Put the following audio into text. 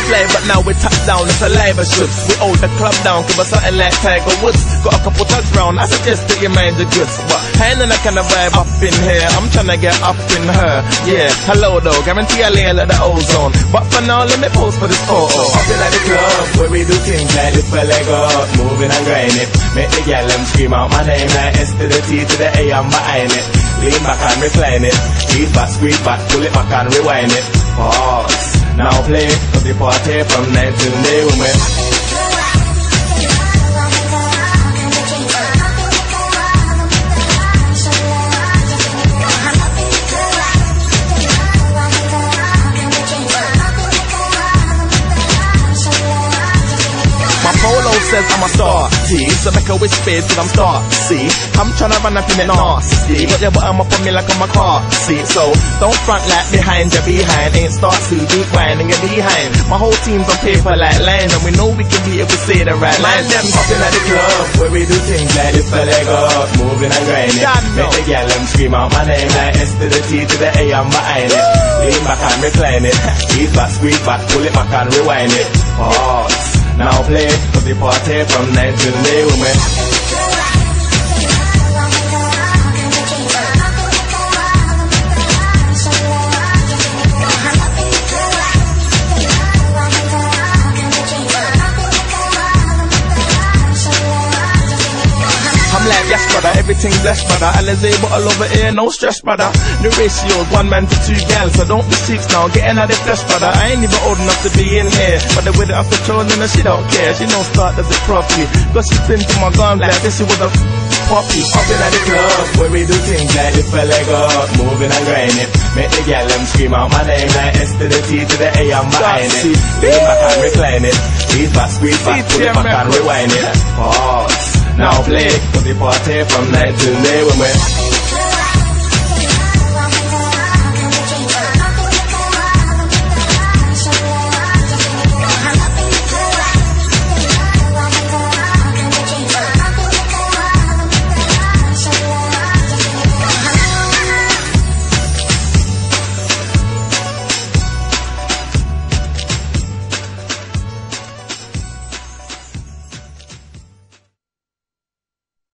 slave, but now we top down, it's a live strips. We hold the club down, give us something like Tiger Woods. Got a couple tugs round, I suggest that you mind the goods. But I ain't in that kind of vibe up in here, I'm tryna get up in her. Yeah, hello though, guarantee I lay like the ozone. But for now, let me pose for this photo. Up in the club, where we do things like lift a leg up, moving and grinding. Make the gal them scream out my name like S to the T to the A, I'm behind it. Lean back and recline it, eat back, squeeze back, pull it back and rewind it. Pause, now play, cause the party from night till day when we Polo says I'm a star, see, so make a wish face till I'm star, see. I'm tryna run up in it nasty, but your bottom up on me like I'm a car, see. So don't front like behind, you're behind, ain't start to deep winding you're behind. My whole team's on paper like lines, and we know we can be if we say the right lines. Them up in the club, where we do things like lift a leg up, moving and grinding. Make the gal them scream out my name like S to the T to the A, I'm behind it. Lean back and recline it, eat back, squeeze back, pull it back and rewind it. Pause. Now play, cause the party from night till day when we Yes, brother, everything's blessed, brother. Alizé bottle over here, no stress, brother. The ratio's 1 man to 2 gals, so don't be cheeks now, getting out of the flesh, brother. I ain't even old enough to be in here, but the with it off the throne, and she don't care. She don't start does it properly, cause she's been to my gun like this, she was a puppy. Up in the club, where we do things like lift a leg up, moving and grinding. Make the gal them scream out my name like S to the T to the A, I'm behind it. Lean back and recline it, eat back, squeeze back, pull it back and rewind it. Pause. Now play, cause the party from night till day when we